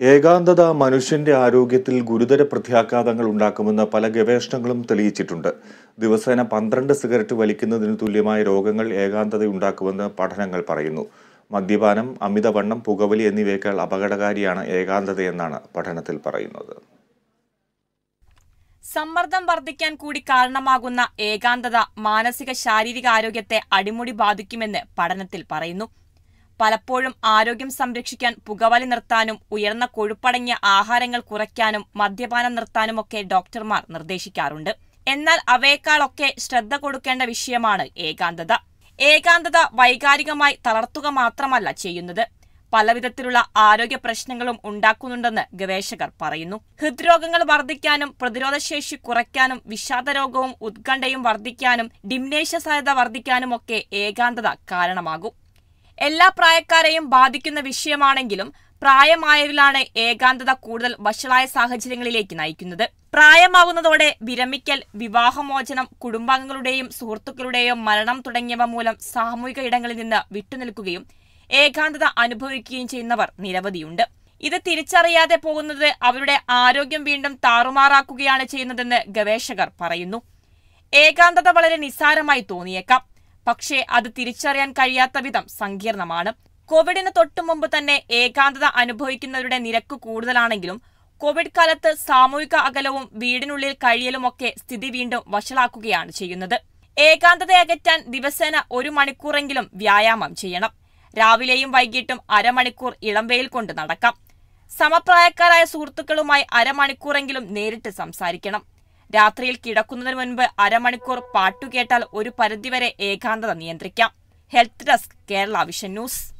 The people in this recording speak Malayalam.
ഏകാന്തത മനുഷ്യന്റെ ആരോഗ്യത്തിൽ ഗുരുതര പ്രത്യാഘാതങ്ങൾ ഉണ്ടാക്കുമെന്ന് പല ഗവേഷണങ്ങളും തെളിയിച്ചിട്ടുണ്ട്. ദിവസേന 12 സിഗരറ്റ് വലിക്കുന്നതിന് തുല്യമായ രോഗങ്ങൾ ഏകാന്തതയുണ്ടാക്കുമെന്ന് പഠനങ്ങൾ പറയുന്നു. മദ്യപാനം, അമിതവണ്ണം, പുകവലി എന്നിവയേക്കാൾ അപകടകാരിയാണ് ഏകാന്തതയെന്നാണ് പഠനത്തിൽ പറയുന്നത്. സമ്മർദ്ദം വർദ്ധിക്കാൻ കൂടി കാരണമാകുന്ന ഏകാന്തത മാനസിക ശാരീരിക ആരോഗ്യത്തെ അടിമുടി ബാധിക്കുമെന്ന് പഠനത്തിൽ പറയുന്നു. പലപ്പോഴും ആരോഗ്യം സംരക്ഷിക്കാൻ പുകവലി നിർത്താനും ഉയർന്ന കൊഴുപ്പടങ്ങിയ ആഹാരങ്ങൾ കുറയ്ക്കാനും മദ്യപാനം നിർത്താനുമൊക്കെ ഡോക്ടർമാർ നിർദ്ദേശിക്കാറുണ്ട്. എന്നാൽ അവയേക്കാളൊക്കെ ശ്രദ്ധ കൊടുക്കേണ്ട വിഷയമാണ് ഏകാന്തത. ഏകാന്തത വൈകാരികമായി തളർത്തുക മാത്രമല്ല ചെയ്യുന്നത്, പലവിധത്തിലുള്ള ആരോഗ്യ പ്രശ്നങ്ങളും ഉണ്ടാക്കുന്നുണ്ടെന്ന് ഗവേഷകർ പറയുന്നു. ഹൃദ്രോഗങ്ങൾ വർദ്ധിക്കാനും പ്രതിരോധശേഷി കുറയ്ക്കാനും വിഷാദരോഗവും ഉത്കണ്ഠയും വർദ്ധിക്കാനും ഡിംനേഷ്യ സാധ്യത വർദ്ധിക്കാനുമൊക്കെ ഏകാന്തത കാരണമാകും. എല്ലാ പ്രായക്കാരെയും ബാധിക്കുന്ന വിഷയമാണെങ്കിലും പ്രായമായവരിലാണ് ഏകാന്തത കൂടുതൽ വഷളായ സാഹചര്യങ്ങളിലേക്ക് നയിക്കുന്നത്. പ്രായമാകുന്നതോടെ വിരമിക്കൽ, വിവാഹമോചനം, കുടുംബാംഗങ്ങളുടെയും സുഹൃത്തുക്കളുടെയും മരണം തുടങ്ങിയവ മൂലം സാമൂഹിക ഇടങ്ങളിൽ നിന്ന് വിട്ടുനിൽക്കുകയും ഏകാന്തത അനുഭവിക്കുകയും ചെയ്യുന്നവർ നിരവധിയുണ്ട്. ഇത് തിരിച്ചറിയാതെ പോകുന്നത് അവരുടെ ആരോഗ്യം വീണ്ടും താറുമാറാക്കുകയാണ് ചെയ്യുന്നതെന്ന് ഗവേഷകർ പറയുന്നു. ഏകാന്തത വളരെ നിസ്സാരമായി തോന്നിയേക്കാം, പക്ഷേ അത് തിരിച്ചറിയാൻ കഴിയാത്ത വിധം സങ്കീർണമാണ്. കോവിഡിന് തൊട്ടുമുമ്പ് തന്നെ ഏകാന്തത അനുഭവിക്കുന്നവരുടെ നിരക്ക് കൂടുതലാണെങ്കിലും കോവിഡ് കാലത്ത് സാമൂഹിക അകലവും വീടിനുള്ളിൽ കഴിയലുമൊക്കെ സ്ഥിതി വീണ്ടും വഷളാക്കുകയാണ് ചെയ്യുന്നത്. ഏകാന്തത അകറ്റാൻ ദിവസേന 1 മണിക്കൂറെങ്കിലും വ്യായാമം ചെയ്യണം. രാവിലെയും വൈകിട്ടും അരമണിക്കൂർ ഇളംവെയിൽ കൊണ്ട് നടക്കാം. സമപ്രായക്കാരായ സുഹൃത്തുക്കളുമായി അരമണിക്കൂറെങ്കിലും നേരിട്ട് സംസാരിക്കണം. രാത്രിയിൽ കിടക്കുന്നതിന് മുൻപ് അരമണിക്കൂർ പാട്ടുകേട്ടാൽ ഒരു പരിധിവരെ ഏകാന്തത നിയന്ത്രിക്കാം. Health desk, Kerala Vision news.